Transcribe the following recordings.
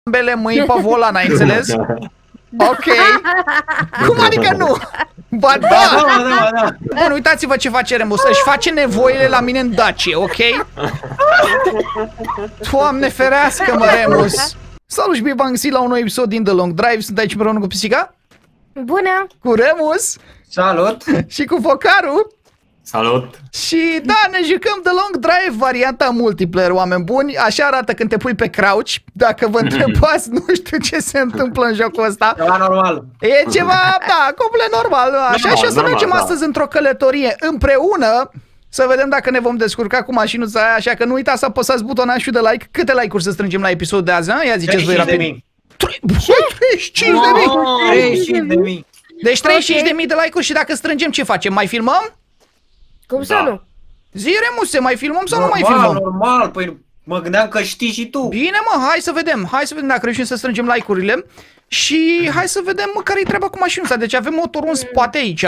ambele mâini pe volan, ai înțeles? Ok. Cum adică nu? Ba da! Bun, uitați-vă ce face Remus. Își face nevoile la mine în Dacie, ok? Doamne ferească, mă, Remus! Salut și bine v-am găsit la un nou episod din The Long Drive. Sunt aici împreună cu Pisica. Bună! Cu Remus. Salut! Și cu Focaru. Salut! Și da, ne jucăm The Long Drive, varianta multiplayer, oameni buni. Așa arată când te pui pe crouch. Dacă vă întrebați, nu știu ce se întâmplă în jocul ăsta. Ceva normal. E ceva, da, complet normal. Așa, și o să mergem astăzi într-o călătorie împreună. Să vedem dacă ne vom descurca cu mașinuța aia. Așa că nu uitați să apăsați butonașul de like. Câte like-uri să strângem la episodul de azi? Ia ziceți voi rapid. 35.000. Deci 35.000 de like-uri și dacă strângem, ce facem? Mai filmăm? Cum să nu? Zi, Remuse, mai filmăm sau Normal, nu mai filmăm? normal, păi mă gândeam că știi și tu. Bine, mă, hai să vedem. Hai să vedem dacă reușim să strângem like-urile. Și hai să vedem care-i treaba cu mașinuța. Deci avem motorul în spate aici.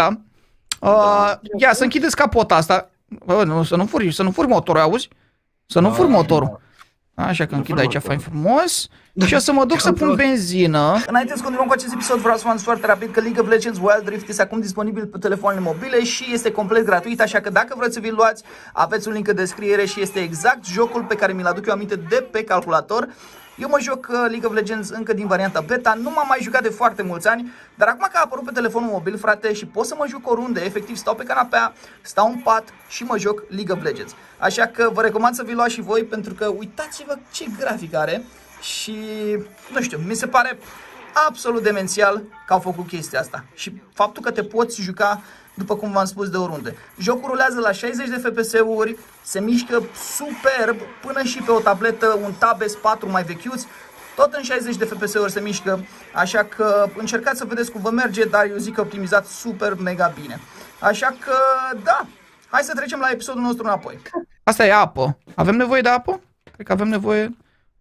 Ia, să închideți capota asta. Nu, să nu furi motorul, auzi? Să nu furi motorul. Așa că închid aici fain frumos. Și o să mă duc să pun benzină. Înainte să continuăm cu acest episod, vreau să vă anunț foarte rapid că League of Legends Wild Rift este acum disponibil pe telefoanele mobile și este complet gratuit, așa că dacă vreți să vi-l luați, aveți un link în descriere și este exact jocul pe care mi-l aduc eu aminte de pe calculator. Eu mă joc League of Legends încă din varianta beta, nu m-am mai jucat de foarte mulți ani, dar acum că a apărut pe telefonul mobil, frate, și pot să mă joc oriunde, efectiv stau pe canapea, stau în pat și mă joc League of Legends. Așa că vă recomand să vi luați și voi, pentru că uitați-vă ce grafic are și, nu știu, mi se pare absolut demențial că au făcut chestia asta. Și faptul că te poți juca, după cum v-am spus, de oriunde. Jocul rulează la 60 de FPS-uri, se mișcă superb, până și pe o tabletă, un Tab S4 mai vechiuț, tot în 60 de FPS-uri se mișcă, așa că încercați să vedeți cum vă merge, dar eu zic că optimizat super mega bine. Așa că, da, hai să trecem la episodul nostru înapoi. Asta e apă. Avem nevoie de apă? Cred că avem nevoie.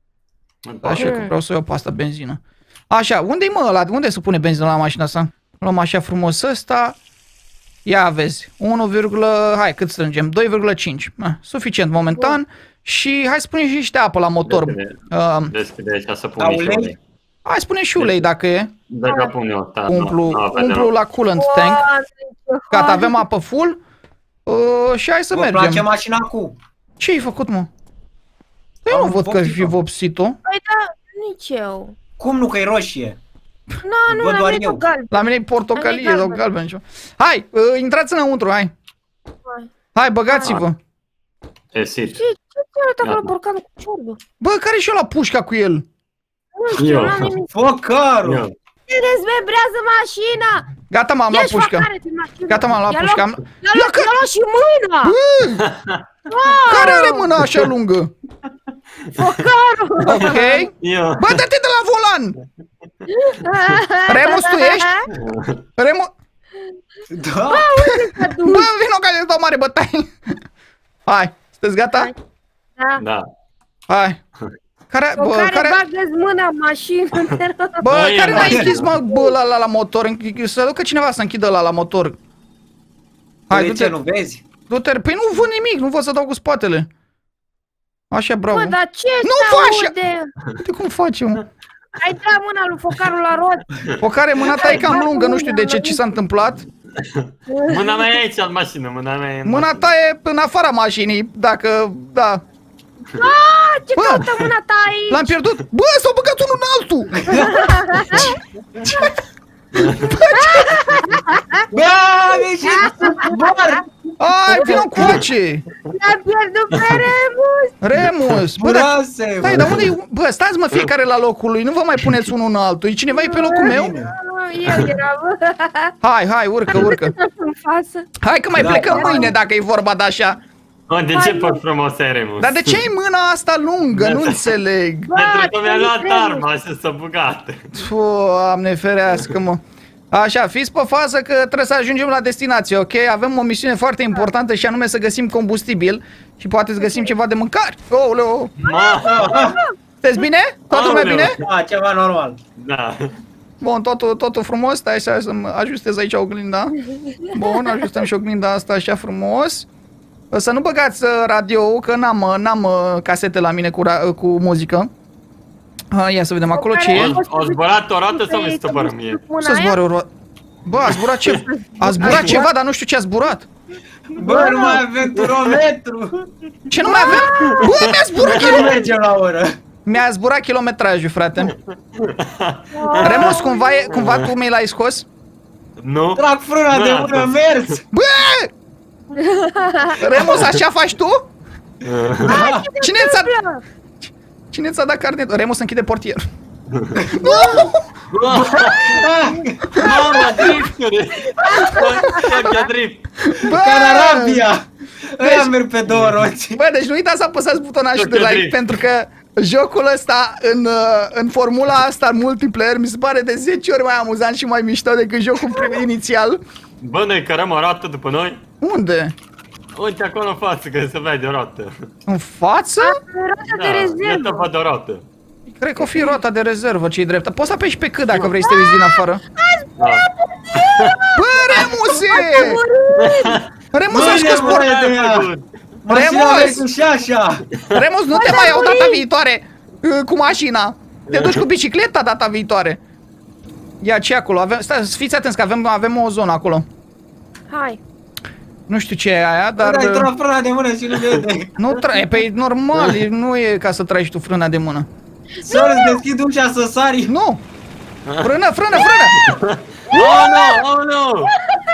Așa că vreau să iau pe asta benzină. Așa, unde-i mă ăla? Unde se pune benzină la mașina asta? Luăm așa frumos ăsta. Ia vezi, 1, hai, cât strângem? 2,5. Suficient momentan. Și hai să punem și niște apă la motor. Deschide aici să pun niște ulei. Hai să punem și ulei dacă e. Dacă pun eu, da. Umplu la coolant tank. Gata, avem apă full. Și hai să mergem. Îmi place mașina cu. Ce ai făcut, mă? Eu nu văd că fi vopsit-o. Păi da, nici eu. Cum nu, că e roșie? Nu, la mine e galben. La mine e portocalie sau galben. Hai, intrați înăuntru, hai. Hai, băgați-vă. E sit. Ce arată acolo borcanul cu ciorbă? Bă, care și ăla pușca cu el? Nu știu, n-am nimic. Focarul! Se dezmembrează mașina! Gata, m-am luat pușca. Gata, m-am luat pușca. I-a luat și mâna! Care are mâna așa lungă? Focarul! Ok. Bă, dă-te de la volan! Remus, tu ești? Remus? Da! Bă, vino ca de dau mare bătaie. Hai, sunteți gata? Da. Hai. Care bagă-ți mâna în mașină. Bă, care n-a închis, mă, bă, la motor? Să ducă cineva să închidă la motor. Hai, du-te. Nu vezi? Du-te, păi nu văd nimic, nu văd să dau cu spatele. Așa, bravo. Bă, dar ce nu faci? Uite cum face, mă. Ai dat mâna lui Focarul la rot. Focare, mâna ta e cam lungă, nu știu de ce s-a întâmplat. Mâna mea e aici în mașină, mâna mea e în mâna ta e în afara mașinii, dacă, da. Ce caută mâna ta aici? L-am pierdut. Bă, s-au băgat unul în altul. Bă, am ieșit zbor! Hai, vină coace. L-am pierdut pe Remus. Bă, stai, dar unde e? Bă, stați mă fiecare la locul lui, nu vă mai puneți unul în altul. E cineva pe locul meu? Eu eram. Hai, urcă. Hai că mai plecăm mâine dacă e vorba de așa. De ce pot frumos ai, Remus? Dar de ce ai mâna asta lungă? Nu înțeleg. Pentru că mi-a luat arma și s-a bugat. Doamne ferească, mă. Așa, fiți pe fază că trebuie să ajungem la destinație, ok? Avem o misiune foarte importantă și anume să găsim combustibil și poate să găsim ceva de mâncare. Ouleu! Sunteți bine? Toată lumea bine? Da, ceva normal. Da. Bun, totul frumos. Stai să-mi ajustez aici oglinda. Bun, ajustăm și oglinda asta așa frumos. Să nu băgați radio, că n-am casete la mine cu muzică. Ia să vedem acolo ce e. O zburat o roată sau mi se pără mie? Să zboare o roată. Bă, a zburat ceva. A zburat ceva, dar nu știu ce a zburat. Bă, nu mai avem turometru. Ce nu mai avem? Bă, mi-a zburat Nu mergem la oră. Mi-a zburat kilometrajul, frate. Remus, cumva tu mi l-ai scos? Nu? Trag frâna de mână, mers. Bă! Remus, așa faci tu? Cine ți-a dat carnetul? Remus, închide portier. Mamă, drifturi! Tokia drift! Canarabia! Ăia merg pe două roți. Bă, deci nu uitați să apăsați butonașul de Tokia like, drift. pentru că jocul ăsta, în formula asta, în multiplayer, mi se pare de 10 ori mai amuzant și mai mișto decât jocul inițial. Bă, noi cărăm o roată după noi? Unde? Uite acolo în față, că se vede o roată. În față? Rota de Da, rezervă. iată văd o roată. Cred că o fi rota de rezervă, ce-i drept. Poți să apeși pe cât dacă vrei să te uiți din afară. Da. Bă, Remuse! Remus a Bă, scos nebune portier. de ea. Mașina Remus! merge și așa. Remus, nu te mai iau data viitoare cu mașina. Te duci cu bicicleta data viitoare. Ia ce acolo? Stai, fiți atenți că avem o zonă acolo. Hai. Nu știu ce e aia, dar... Dar trag frâna de mână și nu vede. Nu tragi, pe normal, nu e ca să tragi tu frâna de mână. Să-ți deschid ușa să sari. Nu! Frână! Oh, no! Oh, no!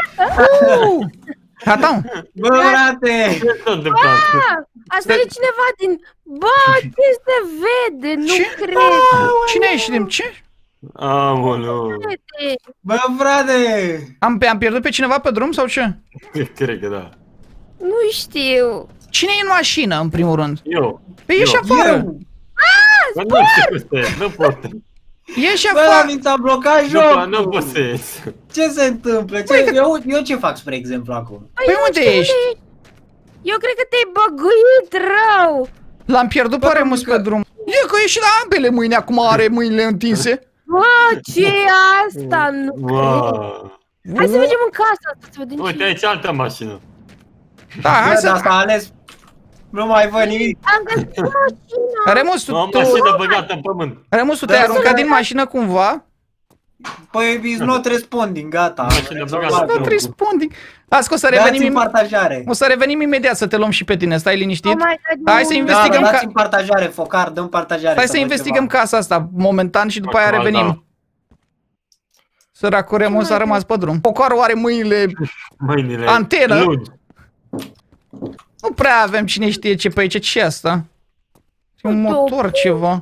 Gata? Bă, frate. Ce s-a întâmplat? A sărit cineva din... Bă, ce se vede? Nu Ce? cred. Cine a ieșit din ce? Aoleu. Bă, frate. Am pierdut pe cineva pe drum sau ce? Cred că da. Nu știu. Cine e în mașină, în primul rând? Eu. Pe ieși Eu. afară! Eu. Bă, nu știu cum să nu pot. Ieși Bă, afară! mi s-a blocat Nu jocul. pot să ies. Ce se întâmplă? Eu ce fac, spre exemplu, acum? Păi unde ești? Eu cred că te-ai băguit rău. L-am pierdut pe Remus pe drum. E că e și la ambele mâini, acum are mâinile întinse. Bă, ce e asta? Nu cred. Wow. Hai să mergem în casa asta să vedem Uite, ce e. aici altă mașină. Da, hai Bă, dar să... s-a ales. Nu mai văd nimic. Am găsit mașina. Remus, O mașină băgată în pământ. Remus, tu te-ai Da, aruncat da. din mașină cumva? Păi, is not responding, gata. Mașină băgată. Nu responding. Las că o să Dați-mi revenim, partajare. o să revenim imediat să te luăm și pe tine, stai liniștit. Oh my God, Hai să nu. investigăm Da, ca... dați-mi partajare, focar, dăm partajare. Stai să văd investigăm ceva. casa asta momentan și după aia Acum, revenim. Săracul Remus a rămas pe drum. Focarul are mâinile... Mâinile Antenă. lungi. Nu prea avem cine știe ce pe aici. Ce e asta? E un motor ceva.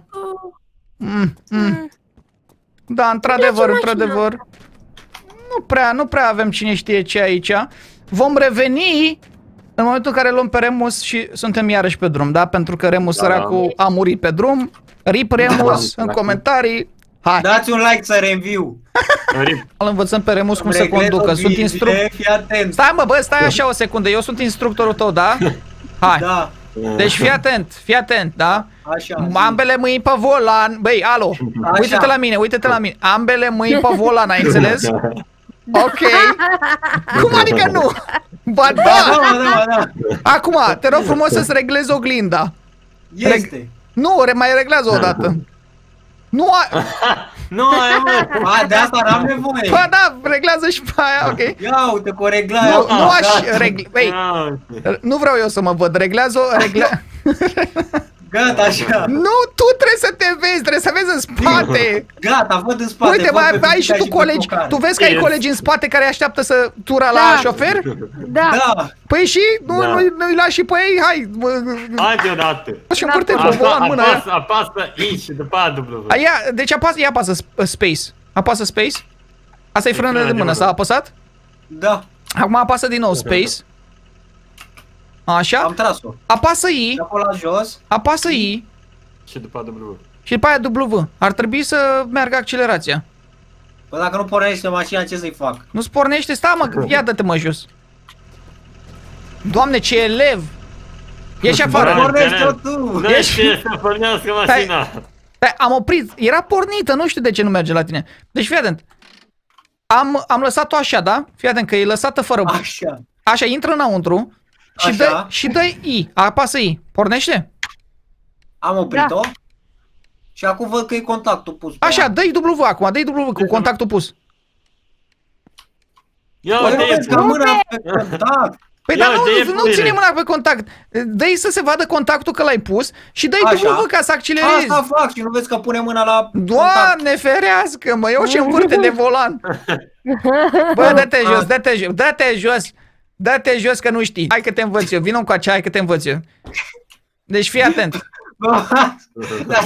Da, într-adevăr, într-adevăr. Nu prea avem cine știe ce aici. Vom reveni în momentul în care luăm pe Remus și suntem iarăși pe drum, da? Pentru că Remus săracul a murit pe drum. Rip Remus în comentarii. Hai, Dați un like să review. îl învățăm pe Remus cum să Regret conducă. Sunt oblige, instructor. Fii atent. Stai mă, bă, stai așa o secundă. Eu sunt instructorul tău, da? Hai. Da, Deci fii atent, da? așa. Ambele mâini pe volan. Băi, alo. Așa. Uite-te la mine, uite-te la mine. Ambele mâini pe volan, ai înțeles? Ok. Cum adică nu? Ba Da, da! da, da. Acum, te rog frumos să-ți reglezi oglinda. Este. Nu, mai reglează o dată. Nu ai... Nu, aia mă. A, de asta n-am nevoie. Ba da, reglează și pe aia, ok. Ia uite cu reglarea. Nu aș regle... Băi, Ah, nu vreau eu să mă văd. Reglează-o, Gata, așa. Nu, tu trebuie să te vezi, trebuie să vezi în spate. Gata, văd în spate. Uite, văd mai pe ai și Pitica tu pe colegi. Focar. Tu vezi că ai Yes. colegi în spate care așteaptă să tura la Da. șofer? Da. Da. Păi și nu, Da. nu-i lași și pe ei, hai. hai deodată. Și încurte pe volan în mâna aia. Apasă I și după aia W. Deci apasă space. Apasă space. Asta e frână de mână, s-a apăsat? Da. Acum apasă din nou space. Așa. Am tras-o. Apasă I. De acolo la jos. Apasă I. Și după W. Și după aia W. Ar trebui să meargă accelerația. Păi dacă nu pornește mașina, ce să-i fac? Nu-ți pornește? Stai mă, ia dă-te mă jos. Doamne, ce elev! Ieși afară! Bă, pornește-o tu! Nu știe să pornească mașina. Stai, am oprit, era pornită, nu știu de ce nu merge la tine. Deci fii atent. Am lăsat-o așa, da? Fii atent că e lăsată fără... Așa. Așa, intră înăuntru și Așa. dă I, apasă I. Pornește? Am oprit-o. Și acum văd că e contactul pus. Așa, dă-i W acum, dă-i W cu contactul pus. Ia Păi nu uite, vezi că mâna pe contact. Păi Ia, dar dă-i nu putere. ține mâna pe contact. Dă-i să se vadă contactul că l-ai pus și dă-i Așa. W ca să accelerezi. Asta fac și nu vezi că pune mâna la contact. Doamne ferească, mă, eu și învârte de volan. Bă, dă-te jos, dă-te jos, dă-te jos. Dă-te jos că nu știi. Hai că te învăț eu, vină încoace, hai că te învăț eu. Deci fii atent. Bă, dar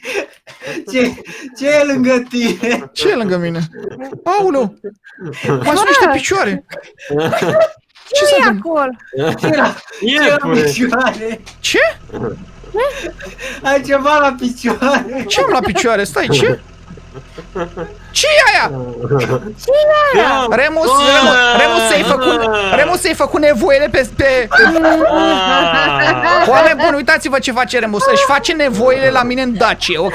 ce e lângă tine? Ce e lângă mine? Aoleu! Mai sunt niște picioare. Ce Ce s-a e întâmplat? acolo? Ce la Iepure. picioare? Ce? Ai ceva la picioare? Ce am la picioare? Stai, ce? Ce e aia? Ia. Remus ți-ai făcut nevoile pe... Oameni buni, uitați-vă ce face Remus. Își face nevoile la mine în Dacie, ok?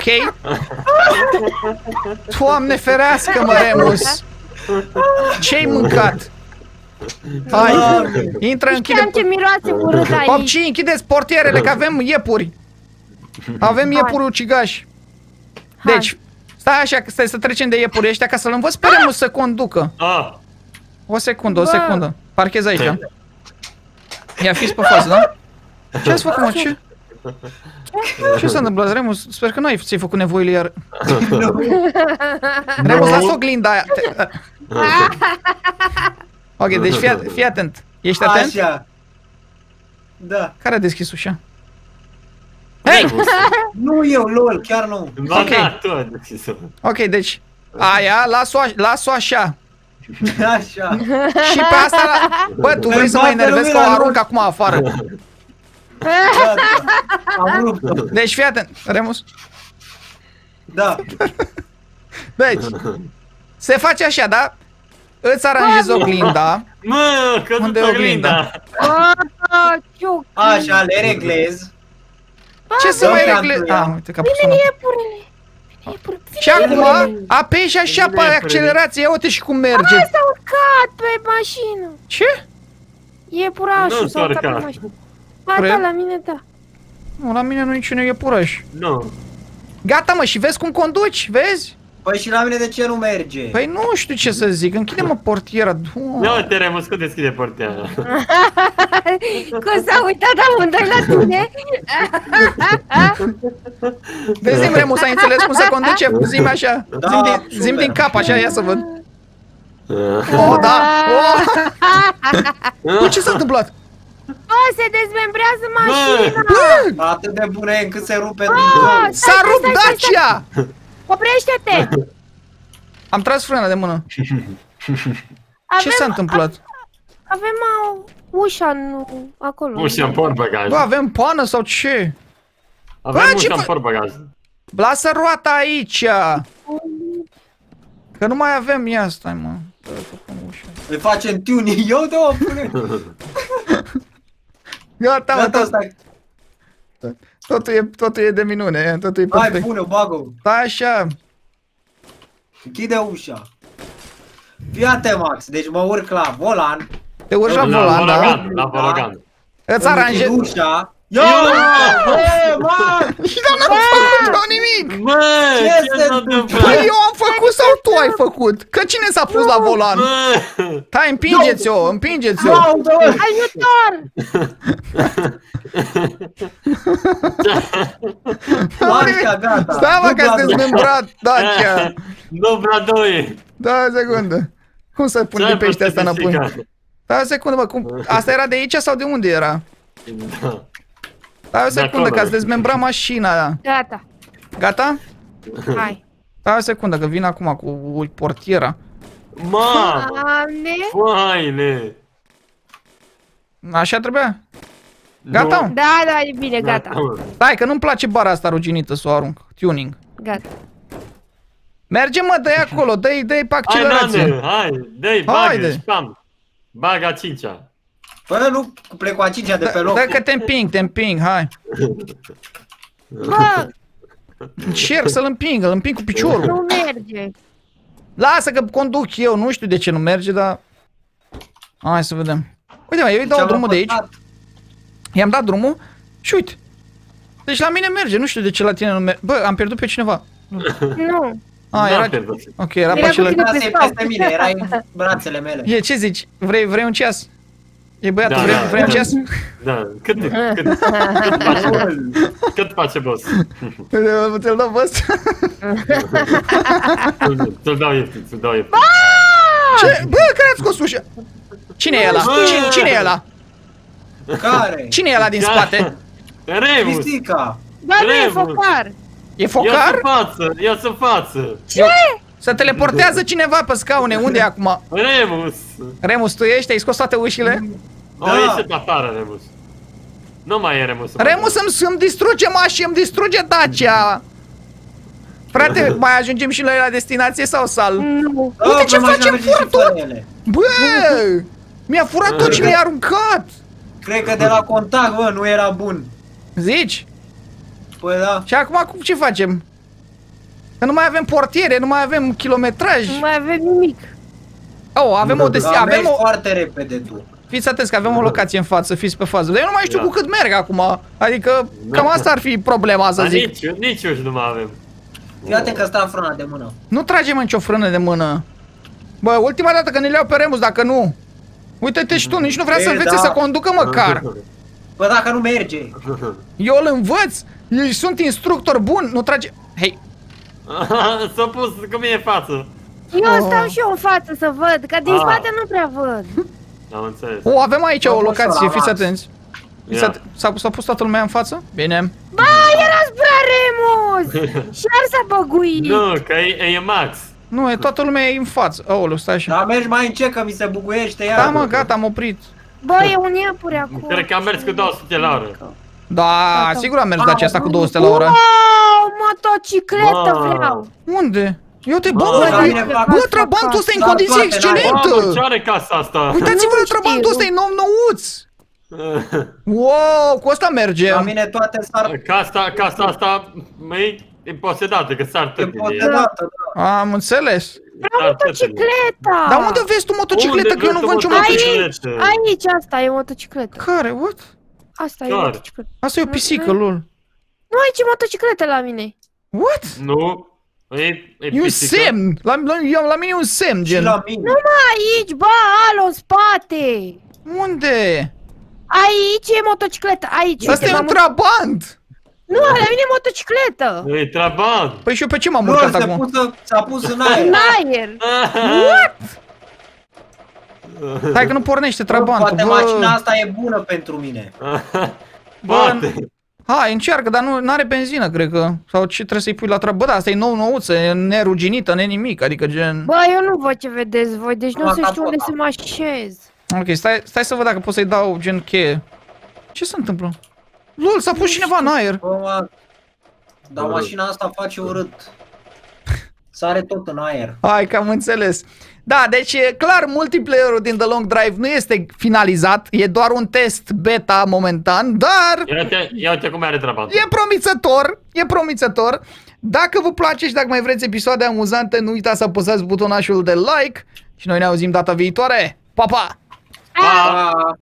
Doamne ferească, mă, Remus. Ce-ai mâncat? Hai, intră, Știam închide... ce miroase urât aici. Popci, închideți portierele, că avem iepuri. Avem iepuri ucigași. Deci, stai așa, stai să trecem de iepuri ăștia ca să-l învăț pe Remus să conducă. Ah, O secundă. Parchez aici. Ia, fiți pe față, da? Ce ați făcut, mă? Ce? Ce s-a întâmplat, Remus? Sper că n-ai ți-ai făcut nevoile iar. Remus, lasă oglinda aia. Ok, deci fii atent. Ești atent? Așa. Da. Care a deschis ușa? Hei! Nu eu, lol, chiar nu. Ok. Ok. Ok, deci aia, las-o așa. Așa. Și pe asta, bă, tu vrei să mă enervezi că o arunc acum afară. Gata. Am rupt-o. Deci fii atent, Remus. Da. Deci, se face așa, da? Îți aranjezi oglinda. Mă, că Unde e nu oglinda? Ciuc. Așa, le reglez. Ce să dă mai cantul reglezi? ea. Ah, uite că a pus una. Iepurile. Și acum apeși așa pe accelerație, ia uite și cum merge. S-a urcat pe mașină. Ce? Iepurașul Nu s-a urcat pe s-a urcat. mașină. Ba, Cred. da, la mine da. Nu, la mine nu niciun iepuraș. Nu. Gata, mă, și vezi cum conduci? Vezi? Păi și la mine de ce nu merge? Păi nu știu ce să zic, închide-mă portiera. Ia uite, Remus, cum deschide portiera. Că s-a uitat amândoi la tine. Vezi, zi-mi, Remus, ai înțeles cum se conduce? Zi-mi așa, Da, zi-mi super. din cap, așa, ia să văd. Oh, da, oh. Ce s-a întâmplat? Se dezmembrează mașina. Bă, Atât de bună e încât se rupe din Ah, două. s-a rupt Dacia! Oprește-te. Am tras frâna de mână. Ce s-a întâmplat? Avem ușa acolo. Ușa în portbagaj. Bă, avem pană sau ce? Avem Bă, ce ușa în fă- portbagaj. Lasă roata aici! Că nu mai avem, ia stai, mă. Să făcăm ușa. Îi facem tuning, eu de-o pune. Gata, mă, Gata, stai. totul e de minune, totul e Hai, perfect. pune-o, bagă-o. Stai așa. Închide ușa. Fii atent, Max, deci mă urc la volan. Te urci la volan, da? La Vologan. Îți îmi aranjezi. închid ușa. Ia! Ia! Max! Și dar n-am făcut eu nimic! Mă, Ce ce se s-a întâmplă? întâmplat? Păi eu am făcut sau tu ai făcut? Că cine s-a pus la volan? Mă! Hai, împingeți-o, împingeți-o! Laudă! Ajutor! Așa, gata. Stai, mă, că ați Dubla- dezmembrat Dacia! Dubla 2. Da, o secundă. Cum să pun de pește asta înapoi? Da, o secundă, mă, cum? Asta era de aici sau de unde era? Da. Da, o De secundă, acolo. că ați dezmembrat mașina. Gata. Gata? Hai. Da, o secundă, că vin acum cu portiera. Ma! Doamne. Foaile! Așa trebuia? Gata? Nu. Da, da, e bine, gata. Stai, că nu-mi place bara asta ruginită să o arunc. Tuning. Gata. Merge, mă, dă-i acolo, dă-i pe Hai, accelerație. Nane, hai, dă-i, Haide. bagă, spam. Baga 5-a. Păi nu plec cu a cincea de pe loc. Dă că te împing, hai. Bă, Încerc să-l împing cu piciorul. nu merge. Lasă că conduc eu, nu știu de ce nu merge, dar... Hai să vedem. Uite, mă, eu îi dau Ce-am drumul de aici. apăsat? I-am dat drumul și uite. Deci la mine merge, nu știu de ce la tine nu merge. Bă, am pierdut pe cineva. Nu. A, era... Ok, era pe Era acela. cu tine. Asta e peste mine, erai în brațele mele. E, ce zici? Vrei un ceas? E băiatul, Da, vrei un da. ceas? Da, cât face, boss? Ți-l dau boss? Ți-l dau ieftin, ți-l dau ieftin. Ce? Bă, care ați scos ușa? Cine e ăla? Cine e ăla? Care? Cine e ăla din spate? Remus! Cristica. Ba, nu e Remus. focar. E focar? Ia să față! Se teleportează cineva pe scaune, unde e acum? Remus! Remus, tu ești? Ai scos toate ușile? Au ieșit afară, Remus. Nu mai e Remus. Remus îmi distruge mașini, îmi distruge Dacia! Frate, mai ajungem și noi la destinație sau sal? Nu. Uite ce pe mașina facem, merge și fură fără tot! ele. Bă! Mi-a furat tot și mi-a aruncat! Cred că de la contact, bă, nu era bun. Zici? Păi da. Și acum ce facem? Că nu mai avem portiere, nu mai avem kilometraj. Nu mai avem nimic. Oh, avem o Dar avem mergi o... foarte repede tu. Fiți atenți că avem o locație în față, fiți pe fază. Dar eu nu mai știu Da. cu cât merg acum. Adică, cam asta ar fi problema, să Dar zic. nici uși nu mai avem. Fii atent că stă frâna de mână. Nu tragem nicio frână de mână. Bă, ultima dată când ne le-au pe Remus, dacă nu. Uite-te și tu, nici nu vrea să E, învețe da. să conducă măcar. Bă, dacă nu merge. Eu îl învăț, eu sunt instructor bun, nu trage... Hei, S-a pus cu mine în față. Eu stau și eu în față să văd, că din Ah. spate nu prea văd. Am înțeles. o, avem aici o Mă, locație, la fiți Max. atenți. Ia. S-a pus toată lumea în față? Bine. Ba, erați prea Remus! Și ar s-a băguit. Nu, că e Max. Nu, e toată lumea e în față. Aoleu, stai așa. Dar mergi mai încet că mi se buguiește iar. Da, mă, gata, am oprit. Bă, e un iepure acolo. Cred că am mers cu 200 la oră. Da, sigur am mers de aceasta cu 200 la oră. Wow, motocicletă Wow. vreau. Unde? Eu te bă, Bă, bă, la mine fac bă, asta, trabantul ăsta e în fac condiție toate, Mamă, excelentă! ce are casa asta? Uitați-vă Nu la trabantul știu. ăsta, e nou-nouț! Wow, cu ăsta La mergem! mine toate sar Casa asta e posedată, că sar pe tătile. potedată, da. Am înțeles. Vreau motocicleta. Dar unde vezi tu motocicletă, că eu nu văd nicio motocicletă? Aici, asta e motocicletă. Care? What? Asta e Care? motocicletă. Asta e o pisică, lol. Nu, aici e motocicletă la mine. What? Nu, e E un pisică. semn! La mine e un semn, Și gen. la mine. Aici, ba, alo, în spate. Unde? Aici e motocicletă, aici. Asta e uite, un trabant! Nu, la mine e motocicletă. E Trabant. Păi și eu pe ce m-am Nu, urcat acum? s-a pus în În aer. aer. Hai că nu pornește Bă, trabantul, poate mașina bă. asta e bună pentru mine. Poate. Hai, încearcă, dar nu are benzină, cred că. Sau ce trebuie să-i pui la treabă? Bă, da, asta e nou-nouță, e neruginită, nenimic, adică gen... Bă, eu nu văd ce vedeți voi, deci nu Mă, se știu unde capota. să mă așez. Ok, stai să văd dacă pot să-i dau gen cheie. Ce se întâmplă? Lol, s-a pus cineva în aer. Bă, dar mașina asta face urât. Sare tot în aer. Hai că am înțeles. Da, deci e clar, multiplayer-ul din The Long Drive nu este finalizat, e doar un test beta momentan, dar Ia uite cum are Trabant. e promițător. Dacă vă place și dacă mai vreți episoade amuzante, nu uitați să apăsați butonașul de like și noi ne auzim data viitoare. Pa, pa! Pa! Pa!